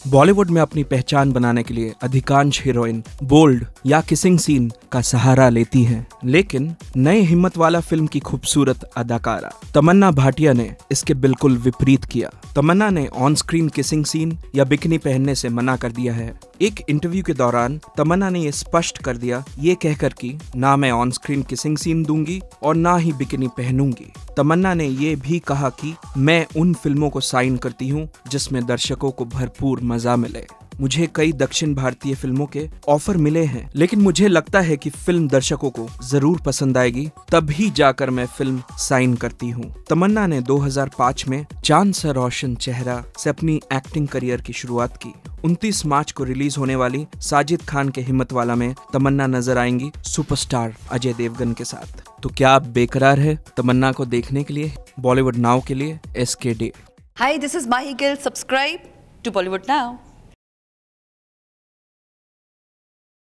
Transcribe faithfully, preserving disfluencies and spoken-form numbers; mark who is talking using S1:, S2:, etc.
S1: बॉलीवुड में अपनी पहचान बनाने के लिए अधिकांश हीरोइन बोल्ड या किसिंग सीन का सहारा लेती हैं, लेकिन नए हिम्मत वाला फिल्म की खूबसूरत अदाकारा तमन्ना भाटिया ने इसके बिल्कुल विपरीत किया। तमन्ना ने ऑन स्क्रीन किसिंग सीन या बिकिनी पहनने से मना कर दिया है। एक इंटरव्यू के दौरान तमन्ना ने ये स्पष्ट कर दिया, ये कहकर कि ना मैं ऑन स्क्रीन किसिंग सीन दूंगी और ना ही बिकिनी पहनूंगी। तमन्ना ने ये भी कहा कि मैं उन फिल्मों को साइन करती हूँ जिसमें दर्शकों को भरपूर मजा मिले। मुझे कई दक्षिण भारतीय फिल्मों के ऑफर मिले हैं, लेकिन मुझे लगता है कि फिल्म दर्शकों को जरूर पसंद आएगी, तभी जाकर मैं फिल्म साइन करती हूँ। तमन्ना ने दो हज़ार पाँच में चांद सा रोशन चेहरा से अपनी एक्टिंग करियर की शुरुआत की। उनतीस मार्च को रिलीज होने वाली साजिद खान के हिम्मत वाला में तमन्ना नजर आएंगी सुपरस्टार अजय देवगन के साथ। तो क्या आप बेकरार है तमन्ना को देखने के लिए? बॉलीवुड नाउ के लिए एस के डे।
S2: Hi, this is Mahi Gill. Subscribe to Bollywood Now.